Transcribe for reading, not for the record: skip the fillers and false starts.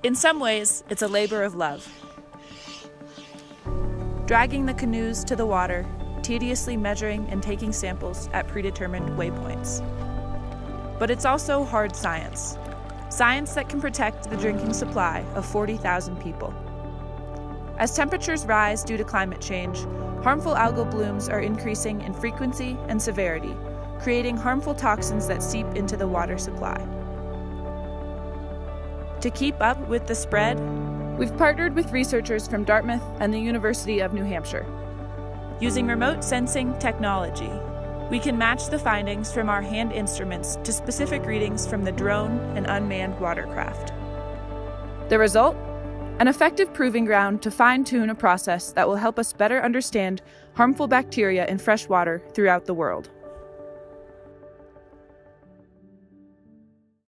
In some ways, it's a labor of love. Dragging the canoes to the water, tediously measuring and taking samples at predetermined waypoints. But it's also hard science. Science that can protect the drinking supply of 40,000 people. As temperatures rise due to climate change, harmful algal blooms are increasing in frequency and severity, creating harmful toxins that seep into the water supply. To keep up with the spread, we've partnered with researchers from Dartmouth and the University of New Hampshire. Using remote sensing technology, we can match the findings from our hand instruments to specific readings from the drone and unmanned watercraft. The result? An effective proving ground to fine-tune a process that will help us better understand harmful bacteria in fresh water throughout the world.